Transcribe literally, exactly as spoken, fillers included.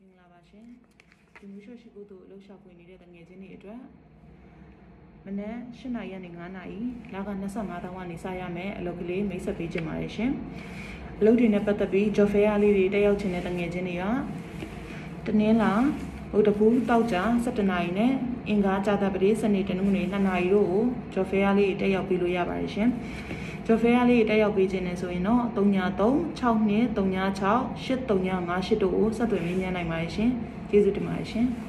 င်္ဂလာပါရှင်ဒီမျိုးရှိရှိကိုတို့လှုပ်ရှားပွင့်နေတဲ့တငယ်ချင်းတွေအတွက်မနက်၈နာရီကနေ၅နာရီလက၂၅တောင်းကနေစရမယ်အလုပ်ကလေးမိတ်ဆက်ပေးခြင်းပါတယ်ရှင်အလုပ်တွေနဲ့ပတ်သက်ပြီး job fair လေးတွေတက်ရောက်ခြင်းတဲ့တငယ်ချင်းတွေကတနင်္လာဗုဒ္ဓဖူးတောက်ကြ၁၇နာရီနဲ့အင်္ဂါကြာသပတေးစနေတနင်္ဂနွေ၂နာရီတို့ကို job fair လေးတက်ရောက်ပြီးလို့ရပါတယ်ရှင်job fair လေးတက်ရောက်ပေးခြင်းနဲ့ဆိုရင်တော့၃ည၃ ၆နှစ်၃ည၆ ၈၃ည၅ ၈တို့ကိုဆက်သွယ်မြင်နိုင်ပါတယ်ရှင်ကျေးဇူးတင်ပါတယ်ရှင်